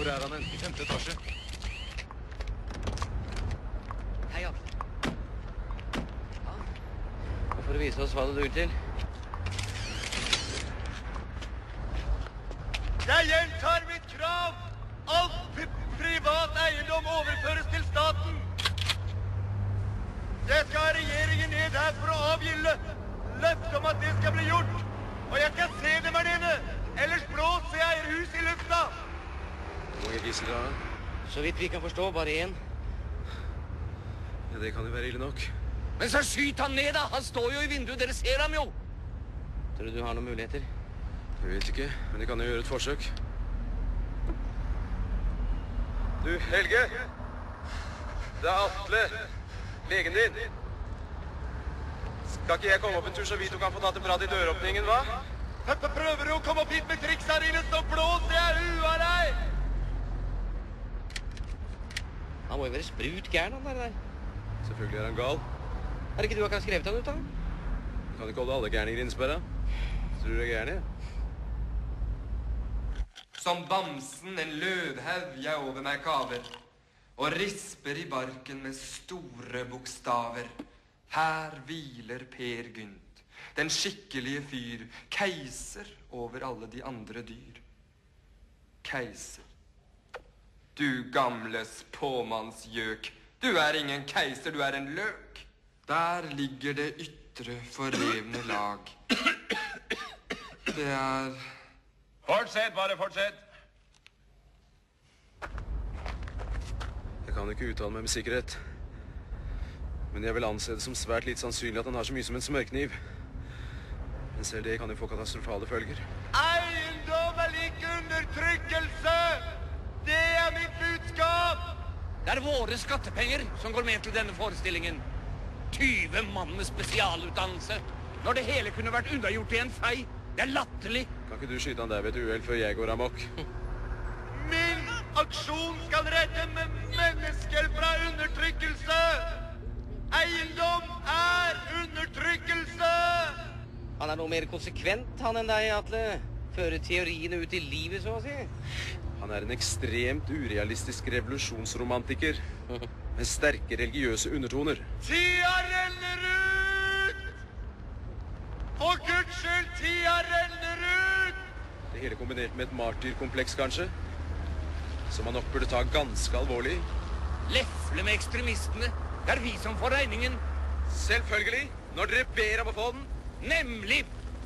Hvor er han hen? I 5. etasje. Hei, Atle. Ja. Nå får du vise oss hva det duer til. Jeg gjentar mitt krav! Alt privat eiendom overføres til staten! Jeg skal ha regjeringen ned her for å avgi løfte om at det skal bli gjort! Og jeg skal se dem her nede! Ellers blåser jeg hus i lufta! Hvor mange gisler har han? Så vidt vi kan forstå, bare én. Ja, det kan jo være ille nok. Men så skyt han ned, da! Han står jo i vinduet, dere ser ham jo! Tror du du har noen muligheter? Jeg vet ikke, men jeg kan jo gjøre et forsøk. Du, Helge! Det er Atle. Legen din. Skal ikke jeg komme opp en tur så vi to kan få tatt en prat i døråpningen, hva? Prøver du å komme opp hit med triks her inne, så blåser jeg huet av deg! Han må jo være sprut gæren, han der. Selvfølgelig er han gal. Er det ikke du akkurat skrevet han ut, da? Du kan ikke holde alle gærninger innsperret. Tror du det er gærne, ja? Som bamsen en løvhaug jeg over meg kaver, og risper i barken med store bokstaver. Her hviler Per Gynt, den skikkelige fyr, keiser over alle de andre dyr. Keiser. Du gamles påmannsgjøk, du er ingen keiser, du er en løk. Der ligger det ytre forlevne lag. Det er... Fortsett, bare fortsett. Jeg kan ikke uttale meg med sikkerhet. Men jeg vil anse det som svært litt sannsynlig at han har så mye som en smørkniv. Men selv det kan jo få katastrofale følger. Eiendom er lik undertrykkelse! Det er mitt budskap! Det er våre skattepenger som går med til denne forestillingen. 20 mann med spesialutdannelse. Når det hele kunne vært unnagjort i en fei. Det er latterlig. Kan ikke du skyte han der ved et uhell før jeg går amok? Min aksjon skal redde mennesker fra undertrykkelse! Eiendom er undertrykkelse! Han er noe mer konsekvent, han enn deg, Atle. Fører teoriene ut i livet, så å si. Han er en ekstremt urealistisk revolusjonsromantiker. Med sterke religiøse undertoner. Tida renner ut! For Guds skyld, tida renner ut! Det hele kombinert med et martyrkompleks, kanskje? Som han nok burde ta ganske alvorlig. Lefle med ekstremistene. Det er vi som får regningen. Selvfølgelig! Når dere ber om å få den. Nemlig!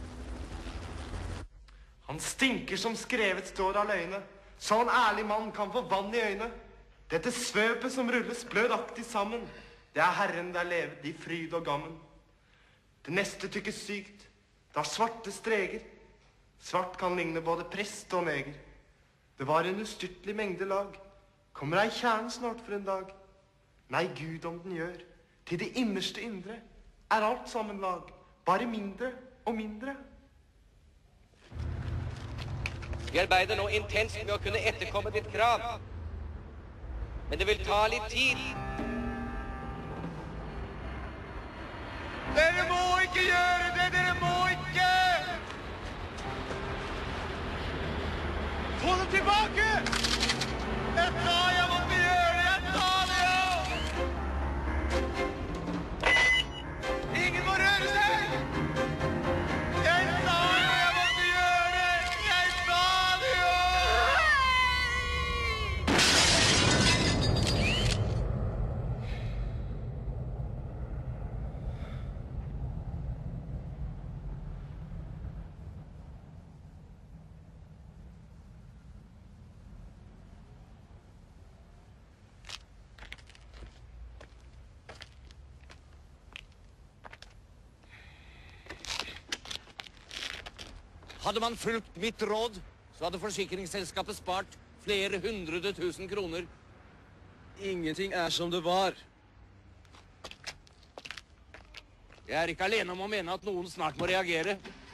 Han stinker som skrevet står av løgne. Så en ærlig mann kan få vann i øynene. Dette svøpet som rulles blødaktig sammen, det er Herren der levet i fryd og gammen. Det neste tykkes sykt, det har svarte streger. Svart kan ligne både prest og neger. Det var en ustyrtelig mengde lag. Kommer ei kjerne snart for en dag? Nei, Gud om den gjør. Til det innerste indre er alt sammen lag. Bare mindre og mindre. Vi arbeider nå intenst med å kunne etterkomme ditt krav. Men det vil ta litt tid. Dere må ikke gjøre det, dere må ikke! Få det tilbake! Jeg sa jeg måtte gjøre det, jeg sa det jo! Ingen må røre seg! Jeg sa jo jeg måtte gjøre det, jeg sa det jo! Hadde man fulgt mitt råd, så hadde forsikringsselskapet spart flere 100 000 kroner. Ingenting er som det var. Jeg er ikke alene om å mene at noen snart må reagere.